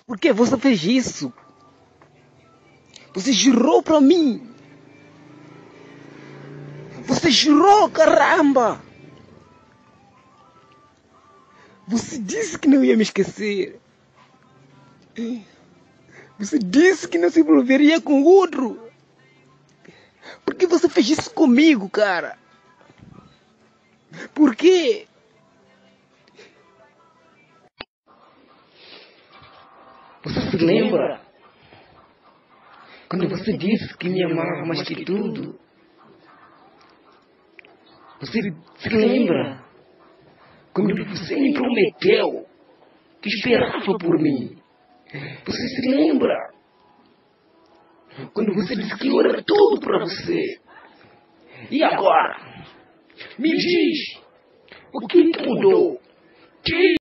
Por que você fez isso? Você jurou pra mim. Você jurou, caramba! Você disse que não ia me esquecer. Você disse que não se envolveria com outro. Por que você fez isso comigo, cara? Por quê? Você se lembra? Quando você disse que me amava mais que tudo. Você se lembra? Quando você me prometeu que esperava por mim. Você se lembra? Quando você disse que eu era tudo para você. E agora? Me diz, o que mudou?